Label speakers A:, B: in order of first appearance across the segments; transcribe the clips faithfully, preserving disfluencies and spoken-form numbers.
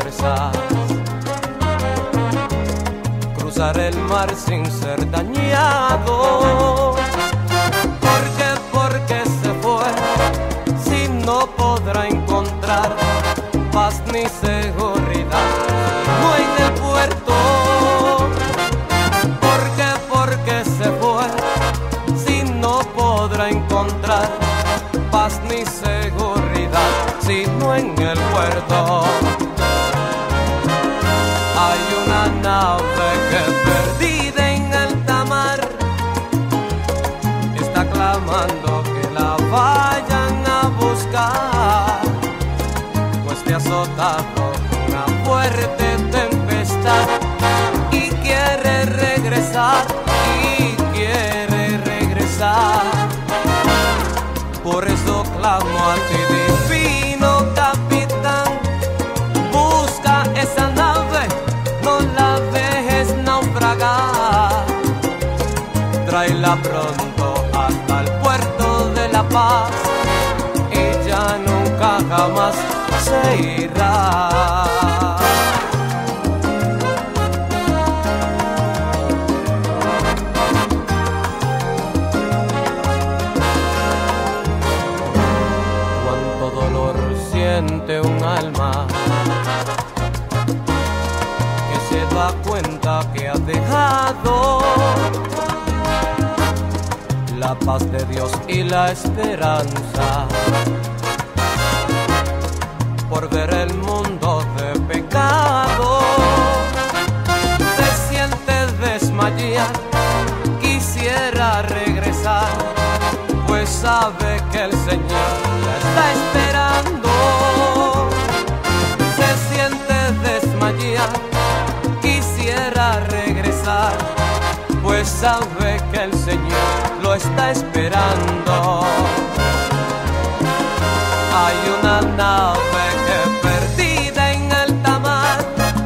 A: fuerzas, cruzar el mar sin ser dañado. ¿Por qué? Porque se fue, si no podrá encontrar paz ni seguridad, no en el puerto. ¿Por qué? Porque se fue, si no podrá encontrar paz ni seguridad, sino en el puerto. Hay una nave que perdida en alta mar está clamando que la vayan a buscar, pues te ha azotado una fuerte tempestad y quiere regresar, y quiere regresar. Por eso clamo a ti, divino capitán, busca esa nave, no la dejes naufragar, tráela pronto hasta el puerto de La Paz y ya nunca jamás se irá. Un alma que se da cuenta que ha dejado la paz de Dios y la esperanza por ver el mundo de pecado. Se siente desmayar, quisiera regresar, pues sabe que el Señor la está esperando. Se siente desmayar, quisiera regresar, pues sabe que el Señor lo está esperando. Hay una nave que perdida en alta mar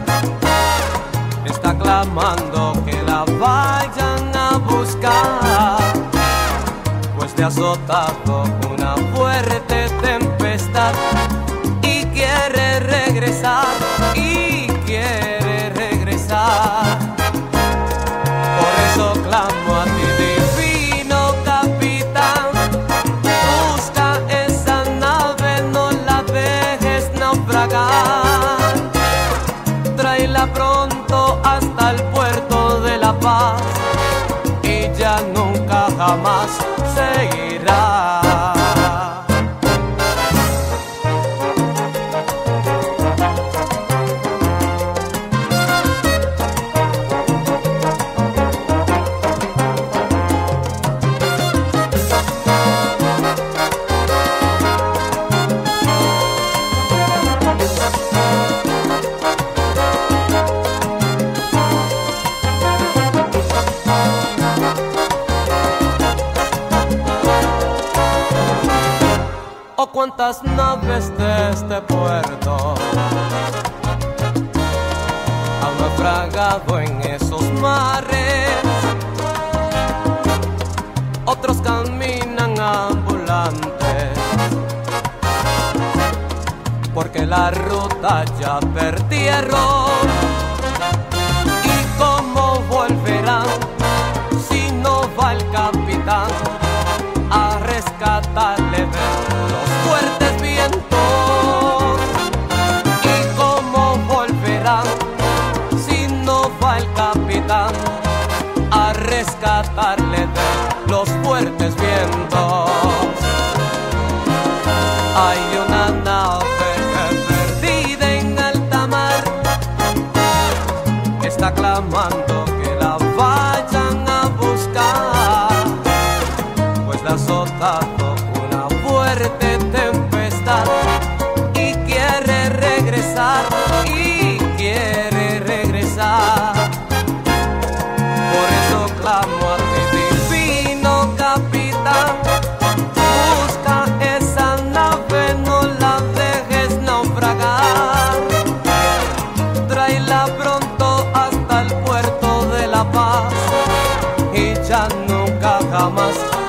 A: está clamando que la vayan a buscar, pues te ha azotado una fuerte tempestad y quiere regresar, y quiere regresar. Por eso clamo a ti, divino capitán, busca esa nave, no la dejes naufragar, tráela pronto hasta el puerto de La Paz y ya nunca jamás se irá. Cuántas naves de este puerto han naufragado en esos mares, otros caminan ambulantes, porque la ruta ya perdieron. ¿Y cómo volverán si no va el capitán a rescatarle de los fuertes vientos? ¿Y cómo volverán si no va el capitán a rescatarle de los fuertes vientos? Hay una nave que perdida en alta mar está clamando que la vayan a buscar, pues la ha azotado una fuerte tempestad y quiere regresar, y quiere regresar. Por eso clamo a ti, divino capitán, busca esa nave, no la dejes naufragar, tráela pronto hasta el puerto de La Paz y ya nunca jamás